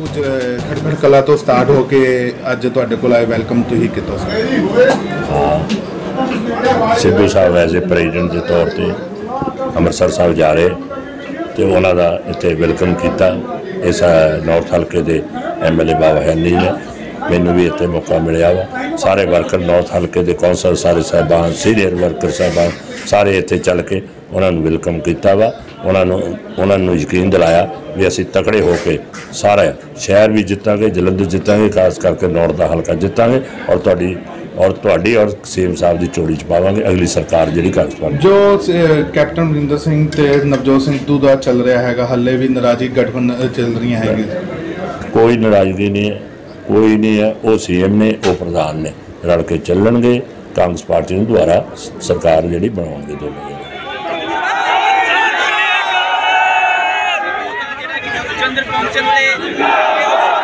खड़खड़ कला तो स्टार्ट होके अज तुहाडे कोल आए वैलकम तुसीं कीता सी। हाँ, सिद्धू साहब एज ए प्रेजिडेंट के तौर पर अमृतसर साहब जा रहे तो उन्होंने इतने वेलकम किया। इस नॉर्थ हल्के के MLA बाबा हैनी ने मैनू भी इतने मौका मिलया वा। सारे वर्कर नॉर्थ हल्के के कौंसल सारे साहबान सीनियर वर्कर साहबान सारे इतने चल के उन्होंने वेलकम किया वा। उन्होंने यकीन दिलाया भी असी तकड़े होके सारा शहर भी जितांगे, जलंधर जितांगे, खास करके नॉर्थ का हल्का जितांगे और तुहाडी और सीएम साहब की चोड़ी च पावांगे अगली सरकार जी कांग्रेस पार्टी। जो कैप्टन अमरिंदर सिंह ते नवजोत सिंह सिद्धू का चल रहा है हले भी नाराजगी गठबंधन चल रही है? कोई नाराजगी नहीं है, कोई नहीं है। वो CM ने वो प्रधान ने रल के चलणगे, कांग्रेस पार्टी द्वारा सरकार जी बनाउणगे दोनों। चंद्र पहुंचने